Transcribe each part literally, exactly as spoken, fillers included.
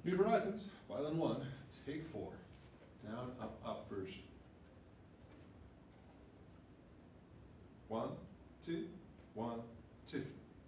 New Horizons, Violin one, take four. Down, up, up version. One, two, one, two.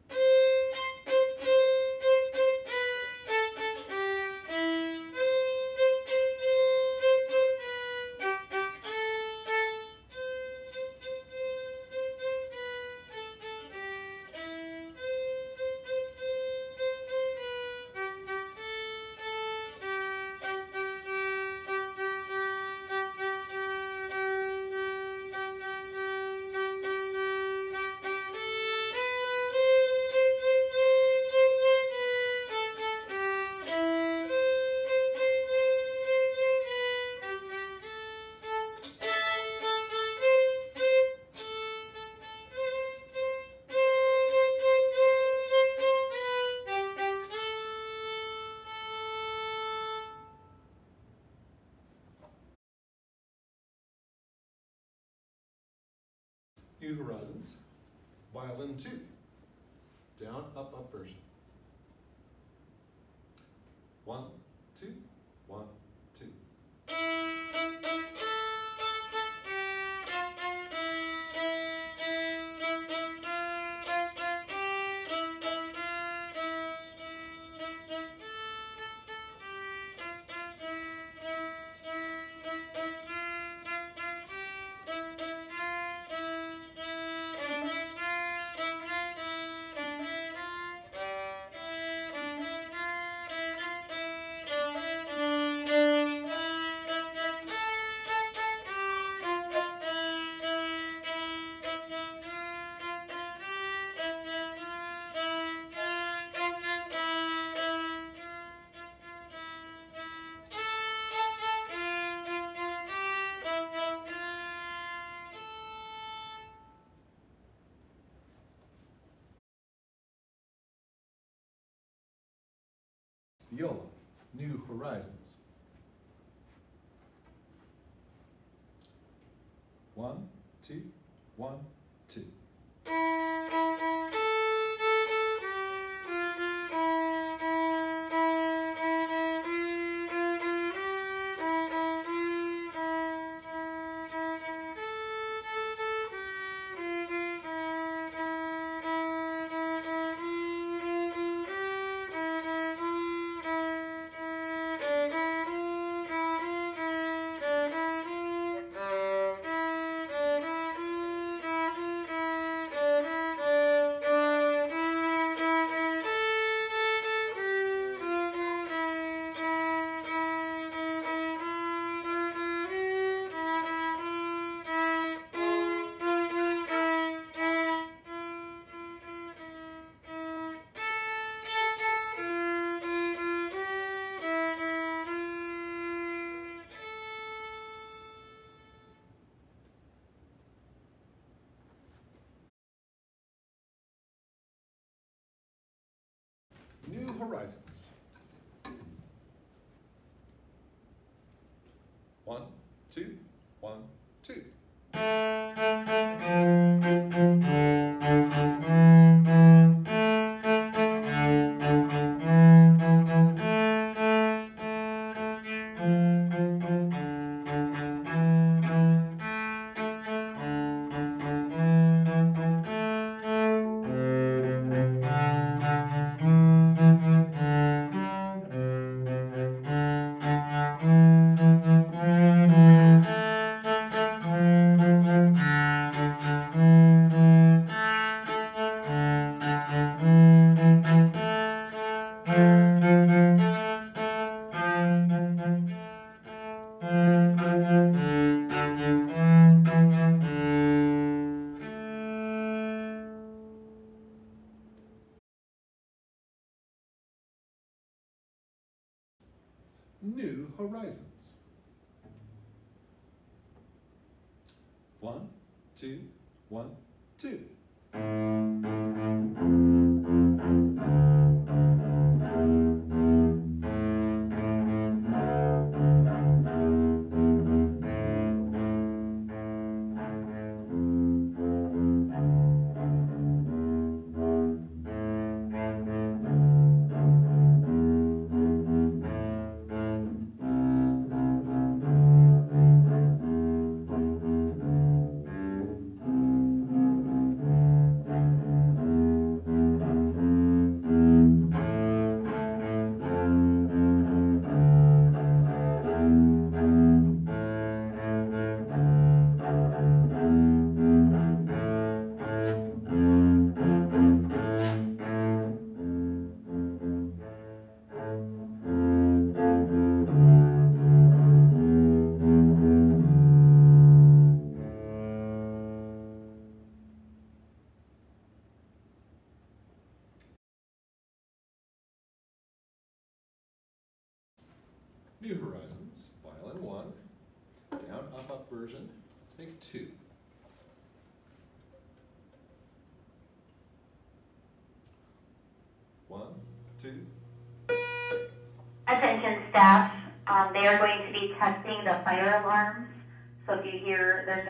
New Horizons, Violin two, down, up, up version. One, two, one, two. Viola, New Horizons. One, two, one, two. New Horizons. One, two, one, two. New Horizons. One, two, one, two. New Horizons, Violin one, down, up, up version, take two. One, two. Attention staff, um, they are going to be testing the fire alarms. So if you hear, there's